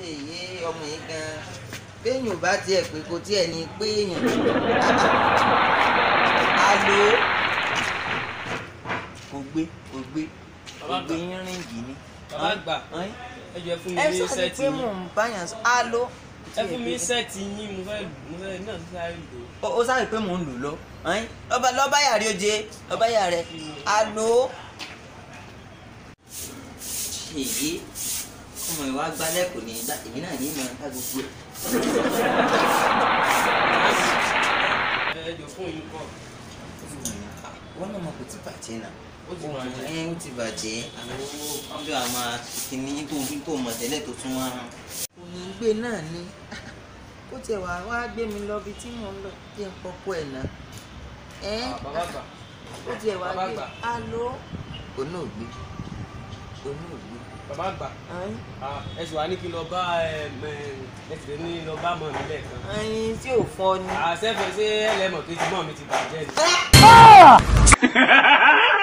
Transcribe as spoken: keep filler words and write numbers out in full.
èyí ọmọ yìí gan béèyàn ò bá tiẹ̀ pé kò tiẹ̀ ní pé èèyàn alo kò gbé kò gbé kò gbé yín ríǹgì ni. bàbá àgbà ẹ jẹ́ fún mi ní ẹ sáré sẹ́ẹ̀tì pé yín. mò ń báyàn sọ alo. ẹ fún mi sẹ́ẹ̀tì yín mo fẹ́ mo fẹ́ náà sáré lò. ó sáré pé mò ń lò lọ lọ́ba lọ́ba yàrá oje lọ́ba yàrá rẹ̀ alo. ṣèyí ọmọ ìwà gbálẹ̀ kò ní í gbà èmi náà ní ìmọ̀ ká gbogbo ẹ̀. ẹ jọ fún yín kọ́. wọ́n náà mọ̀ kò tí bàjẹ́ náà. ó ti bàjẹ́. ẹ ó ti bàjẹ́ wọ́n bí wàá máa kìíní tó ń tó mọ̀ tẹ́lẹ̀ tó tún wá hàn. òyìn gbé náà ni ó tiẹ̀ wá wá gbé mi lọ bí tí mò ń lọ kí n kọ́kọ́ ẹ̀ náà. bàbá àgbà. ó tiẹ̀ wá gbé alo kò náà gbé kò náà gbé. bàbá àgbà ẹ sì wá ní kí n lọ bá ẹ ẹ sì ní lọ bá mọ̀ mi lẹ́ẹ̀kan. ẹyin tí ò fọ ni. àṣẹ fẹ́ ṣé ẹlẹ́mọ̀ kejì mọ́ mi ti bàjẹ́ ni.